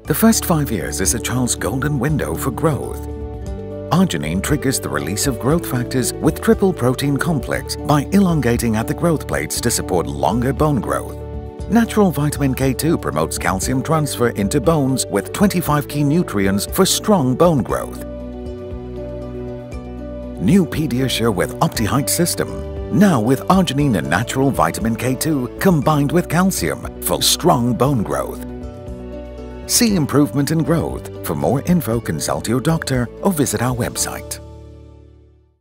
The first 5 years is a child's golden window for growth. Arginine triggers the release of growth factors with triple protein complex by elongating at the growth plates to support longer bone growth. Natural vitamin K2 promotes calcium transfer into bones with 25 key nutrients for strong bone growth. New PediaSure with OptiHEIGHT System. Now with Arginine and natural vitamin K2 combined with calcium for strong bone growth. See improvement in growth. For more info, consult your doctor or visit our website.